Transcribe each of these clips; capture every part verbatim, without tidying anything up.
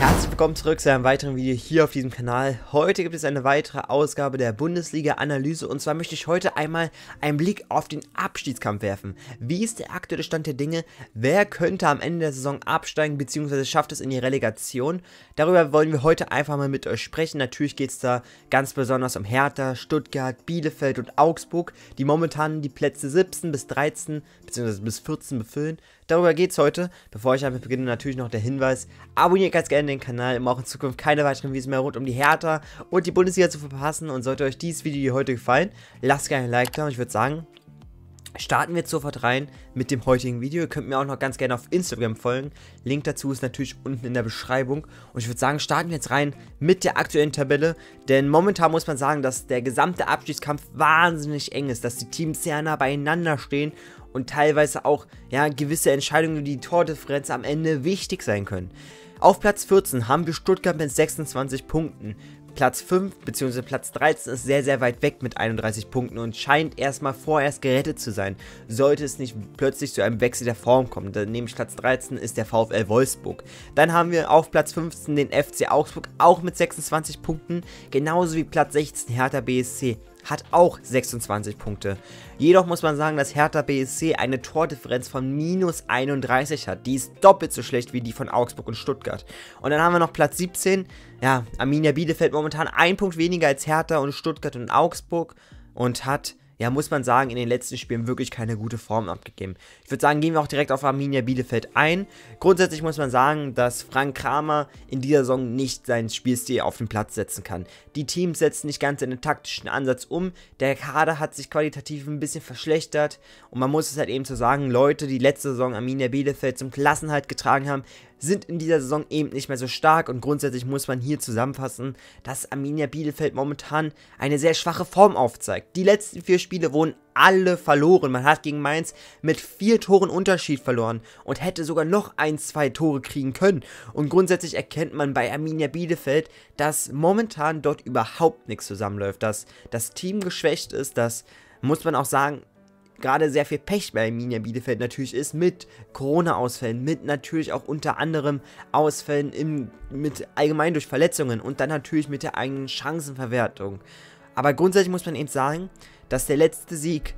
Herzlich willkommen zurück zu einem weiteren Video hier auf diesem Kanal. Heute gibt es eine weitere Ausgabe der Bundesliga-Analyse und zwar möchte ich heute einmal einen Blick auf den Abstiegskampf werfen. Wie ist der aktuelle Stand der Dinge? Wer könnte am Ende der Saison absteigen bzw. schafft es in die Relegation? Darüber wollen wir heute einfach mal mit euch sprechen. Natürlich geht es da ganz besonders um Hertha, Stuttgart, Bielefeld und Augsburg, die momentan die Plätze siebzehn bis dreizehn bzw. bis vierzehn befüllen. Darüber geht es heute. Bevor ich damit beginne, natürlich noch der Hinweis: Abonniert ganz gerne den Kanal, um auch in Zukunft keine weiteren Videos mehr rund um die Hertha und die Bundesliga zu verpassen. Und sollte euch dieses Video hier heute gefallen, lasst gerne ein Like da. Und ich würde sagen, starten wir jetzt sofort rein mit dem heutigen Video. Ihr könnt mir auch noch ganz gerne auf Instagram folgen. Link dazu ist natürlich unten in der Beschreibung. Und ich würde sagen, starten wir jetzt rein mit der aktuellen Tabelle. Denn momentan muss man sagen, dass der gesamte Abstiegskampf wahnsinnig eng ist. Dass die Teams sehr nah beieinander stehen. Und teilweise auch ja, gewisse Entscheidungen, die Tordifferenz am Ende wichtig sein können. Auf Platz vierzehn haben wir Stuttgart mit sechsundzwanzig Punkten. Platz fünf bzw. Platz dreizehn ist sehr, sehr weit weg mit einunddreißig Punkten und scheint erstmal vorerst gerettet zu sein. Sollte es nicht plötzlich zu einem Wechsel der Form kommen. Dann nämlich Platz dreizehn ist der VfL Wolfsburg. Dann haben wir auf Platz fünfzehn den F C Augsburg, auch mit sechsundzwanzig Punkten. Genauso wie Platz sechzehn Hertha B S C. Hat auch sechsundzwanzig Punkte. Jedoch muss man sagen, dass Hertha B S C eine Tordifferenz von minus einunddreißig hat. Die ist doppelt so schlecht wie die von Augsburg und Stuttgart. Und dann haben wir noch Platz siebzehn. Ja, Arminia Bielefeld momentan ein Punkt weniger als Hertha und Stuttgart und Augsburg. Und hat, ja, muss man sagen, in den letzten Spielen wirklich keine gute Form abgegeben. Ich würde sagen, gehen wir auch direkt auf Arminia Bielefeld ein. Grundsätzlich muss man sagen, dass Frank Kramer in dieser Saison nicht seinen Spielstil auf den Platz setzen kann. Die Teams setzen nicht ganz einen taktischen Ansatz um. Der Kader hat sich qualitativ ein bisschen verschlechtert. Und man muss es halt eben so sagen, Leute, die letzte Saison Arminia Bielefeld zum Klassenhalt getragen haben, sind in dieser Saison eben nicht mehr so stark. Und grundsätzlich muss man hier zusammenfassen, dass Arminia Bielefeld momentan eine sehr schwache Form aufzeigt. Die letzten vier Spiele wurden alle verloren. Man hat gegen Mainz mit vier Toren Unterschied verloren und hätte sogar noch ein, zwei Tore kriegen können. Und grundsätzlich erkennt man bei Arminia Bielefeld, dass momentan dort überhaupt nichts zusammenläuft. Dass das Team geschwächt ist, das muss man auch sagen, gerade sehr viel Pech bei Arminia Bielefeld natürlich ist, mit Corona-Ausfällen, mit natürlich auch unter anderem Ausfällen im, mit allgemein durch Verletzungen und dann natürlich mit der eigenen Chancenverwertung. Aber grundsätzlich muss man eben sagen, dass der letzte Sieg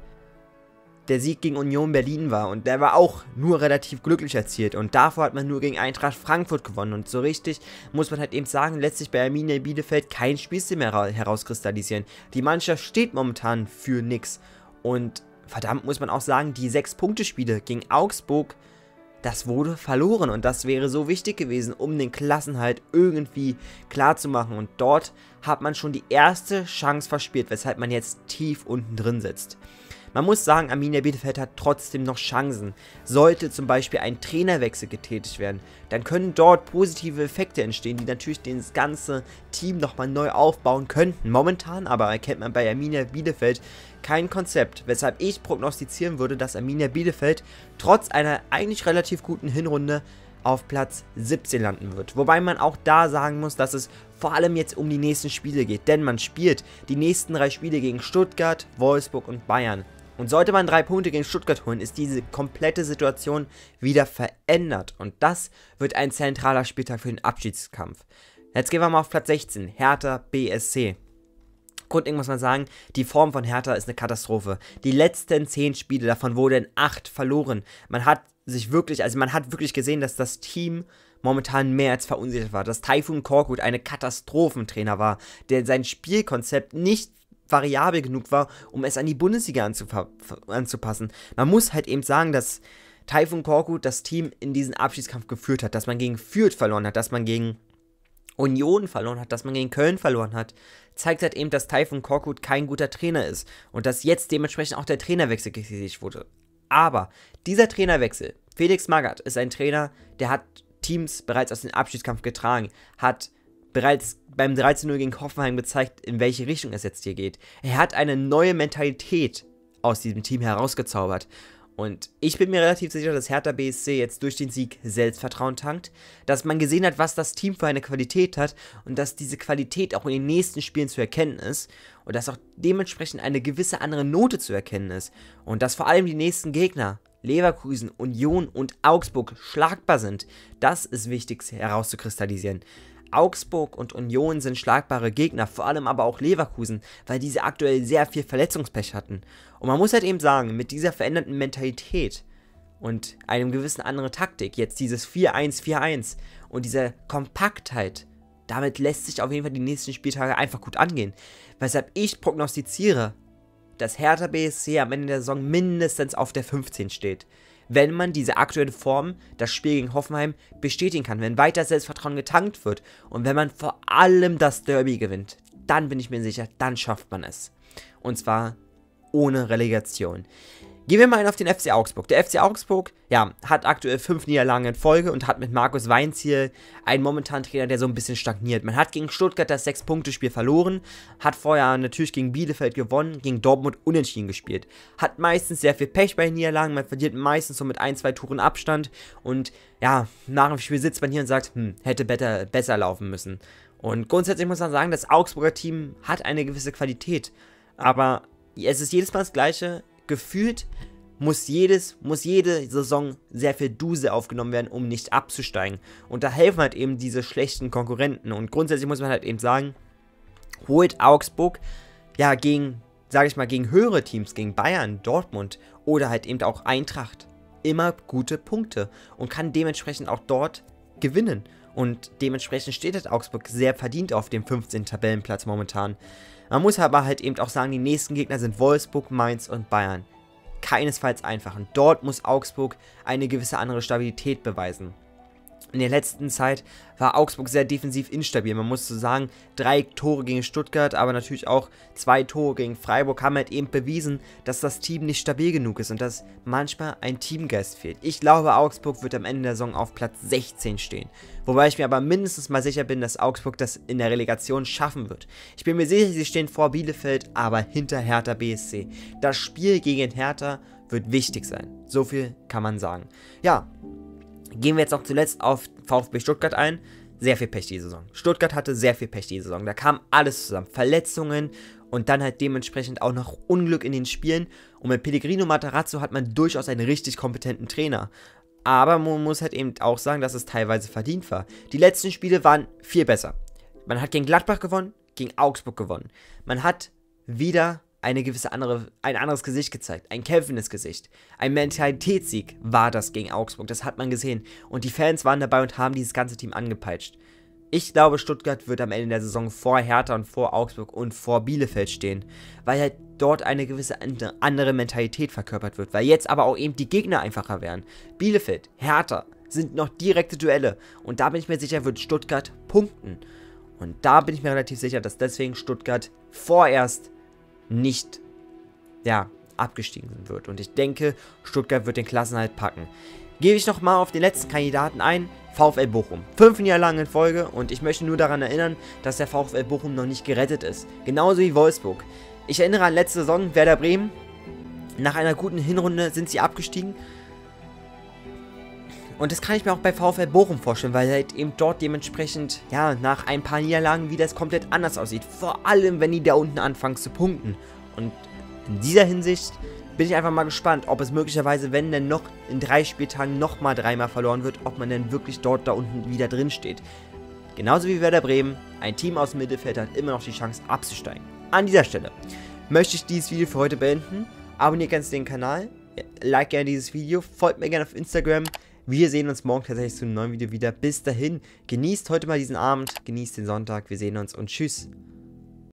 der Sieg gegen Union Berlin war und der war auch nur relativ glücklich erzielt und davor hat man nur gegen Eintracht Frankfurt gewonnen und so richtig muss man halt eben sagen, lässt sich bei Arminia Bielefeld kein Spielstil mehr herauskristallisieren. Die Mannschaft steht momentan für nix und verdammt muss man auch sagen, die sechs Punkte Spiele gegen Augsburg, das wurde verloren und das wäre so wichtig gewesen, um den Klassenhalt irgendwie klar zu machen. Und dort hat man schon die erste Chance verspielt, weshalb man jetzt tief unten drin sitzt. Man muss sagen, Arminia Bielefeld hat trotzdem noch Chancen. Sollte zum Beispiel ein Trainerwechsel getätigt werden, dann können dort positive Effekte entstehen, die natürlich das ganze Team nochmal neu aufbauen könnten. Momentan aber erkennt man bei Arminia Bielefeld kein Konzept, weshalb ich prognostizieren würde, dass Arminia Bielefeld trotz einer eigentlich relativ guten Hinrunde auf Platz siebzehn landen wird. Wobei man auch da sagen muss, dass es vor allem jetzt um die nächsten Spiele geht, denn man spielt die nächsten drei Spiele gegen Stuttgart, Wolfsburg und Bayern. Und sollte man drei Punkte gegen Stuttgart holen, ist diese komplette Situation wieder verändert. Und das wird ein zentraler Spieltag für den Abschiedskampf. Jetzt gehen wir mal auf Platz sechzehn, Hertha B S C. Grundlegend muss man sagen, die Form von Hertha ist eine Katastrophe. Die letzten zehn Spiele, davon wurden acht verloren. Man hat sich wirklich, also man hat wirklich gesehen, dass das Team momentan mehr als verunsichert war. Dass Tayfun Korkut eine Katastrophentrainer war, der sein Spielkonzept nicht variabel genug war, um es an die Bundesliga anzupassen. Man muss halt eben sagen, dass Tayfun Korkut das Team in diesen Abschiedskampf geführt hat, dass man gegen Fürth verloren hat, dass man gegen Union verloren hat, dass man gegen Köln verloren hat, zeigt halt eben, dass Tayfun Korkut kein guter Trainer ist und dass jetzt dementsprechend auch der Trainerwechsel getätigt wurde. Aber dieser Trainerwechsel, Felix Magath ist ein Trainer, der hat Teams bereits aus dem Abschiedskampf getragen, hat bereits beim dreizehn null gegen Hoffenheim gezeigt, in welche Richtung es jetzt hier geht. Er hat eine neue Mentalität aus diesem Team herausgezaubert. Und ich bin mir relativ sicher, dass Hertha B S C jetzt durch den Sieg Selbstvertrauen tankt, dass man gesehen hat, was das Team für eine Qualität hat und dass diese Qualität auch in den nächsten Spielen zu erkennen ist und dass auch dementsprechend eine gewisse andere Note zu erkennen ist und dass vor allem die nächsten Gegner Leverkusen, Union und Augsburg schlagbar sind. Das ist wichtig herauszukristallisieren. Augsburg und Union sind schlagbare Gegner, vor allem aber auch Leverkusen, weil diese aktuell sehr viel Verletzungspech hatten. Und man muss halt eben sagen, mit dieser veränderten Mentalität und einem gewissen anderen Taktik, jetzt dieses vier eins vier eins und dieser Kompaktheit, damit lässt sich auf jeden Fall die nächsten Spieltage einfach gut angehen. Weshalb ich prognostiziere, dass Hertha B S C am Ende der Saison mindestens auf der fünfzehn steht. Wenn man diese aktuelle Form, das Spiel gegen Hoffenheim, bestätigen kann, wenn weiter Selbstvertrauen getankt wird und wenn man vor allem das Derby gewinnt, dann bin ich mir sicher, dann schafft man es. Und zwar ohne Relegation. Gehen wir mal ein auf den F C Augsburg. Der F C Augsburg, ja, hat aktuell fünf Niederlagen in Folge und hat mit Markus Weinzierl einen momentanen Trainer, der so ein bisschen stagniert. Man hat gegen Stuttgart das sechs Punkte Spiel verloren, hat vorher natürlich gegen Bielefeld gewonnen, gegen Dortmund unentschieden gespielt. Hat meistens sehr viel Pech bei den Niederlagen, man verliert meistens so mit ein, zwei Toren Abstand und ja, nach dem Spiel sitzt man hier und sagt, hm, hätte better, besser laufen müssen. Und grundsätzlich muss man sagen, das Augsburger Team hat eine gewisse Qualität, aber es ist jedes Mal das Gleiche. Gefühlt muss jedes, muss jede Saison sehr viel Duse aufgenommen werden, um nicht abzusteigen. Und da helfen halt eben diese schlechten Konkurrenten. Und grundsätzlich muss man halt eben sagen, holt Augsburg ja gegen, sage ich mal, gegen höhere Teams, gegen Bayern, Dortmund oder halt eben auch Eintracht immer gute Punkte und kann dementsprechend auch dort gewinnen. Und dementsprechend steht halt Augsburg sehr verdient auf dem fünfzehnten Tabellenplatz momentan. Man muss aber halt eben auch sagen, die nächsten Gegner sind Wolfsburg, Mainz und Bayern. Keinesfalls einfach. Und dort muss Augsburg eine gewisse andere Stabilität beweisen. In der letzten Zeit war Augsburg sehr defensiv instabil. Man muss so sagen, drei Tore gegen Stuttgart, aber natürlich auch zwei Tore gegen Freiburg haben halt eben bewiesen, dass das Team nicht stabil genug ist und dass manchmal ein Teamgeist fehlt. Ich glaube, Augsburg wird am Ende der Saison auf Platz sechzehn stehen. Wobei ich mir aber mindestens mal sicher bin, dass Augsburg das in der Relegation schaffen wird. Ich bin mir sicher, sie stehen vor Bielefeld, aber hinter Hertha B S C. Das Spiel gegen Hertha wird wichtig sein. So viel kann man sagen. Ja. Gehen wir jetzt noch zuletzt auf VfB Stuttgart ein. Sehr viel Pech die Saison. Stuttgart hatte sehr viel Pech die Saison. Da kam alles zusammen. Verletzungen und dann halt dementsprechend auch noch Unglück in den Spielen. Und mit Pellegrino Matarazzo hat man durchaus einen richtig kompetenten Trainer. Aber man muss halt eben auch sagen, dass es teilweise verdient war. Die letzten Spiele waren viel besser. Man hat gegen Gladbach gewonnen, gegen Augsburg gewonnen. Man hat wieder eine gewisse andere, ein anderes Gesicht gezeigt, ein kämpfendes Gesicht. Ein Mentalitätssieg war das gegen Augsburg, das hat man gesehen. Und die Fans waren dabei und haben dieses ganze Team angepeitscht. Ich glaube, Stuttgart wird am Ende der Saison vor Hertha und vor Augsburg und vor Bielefeld stehen, weil halt dort eine gewisse andere Mentalität verkörpert wird, weil jetzt aber auch eben die Gegner einfacher werden. Bielefeld, Hertha sind noch direkte Duelle und da bin ich mir sicher, wird Stuttgart punkten. Und da bin ich mir relativ sicher, dass deswegen Stuttgart vorerst nicht, ja, abgestiegen wird. Und ich denke, Stuttgart wird den Klassenerhalt packen. Gehe ich nochmal auf den letzten Kandidaten ein, VfL Bochum. Fünf Jahre lang in Folge und ich möchte nur daran erinnern, dass der VfL Bochum noch nicht gerettet ist. Genauso wie Wolfsburg. Ich erinnere an letzte Saison, Werder Bremen. Nach einer guten Hinrunde sind sie abgestiegen. Und das kann ich mir auch bei VfL Bochum vorstellen, weil halt eben dort dementsprechend, ja, nach ein paar Niederlagen wieder es komplett anders aussieht. Vor allem, wenn die da unten anfangen zu punkten. Und in dieser Hinsicht bin ich einfach mal gespannt, ob es möglicherweise, wenn denn noch in drei Spieltagen nochmal dreimal verloren wird, ob man denn wirklich dort da unten wieder drin steht. Genauso wie Werder Bremen, ein Team aus dem Mittelfeld hat immer noch die Chance abzusteigen. An dieser Stelle möchte ich dieses Video für heute beenden. Abonniert gerne den Kanal, like gerne dieses Video, folgt mir gerne auf Instagram. Wir sehen uns morgen tatsächlich zu einem neuen Video wieder. Bis dahin, genießt heute mal diesen Abend, genießt den Sonntag, wir sehen uns und tschüss.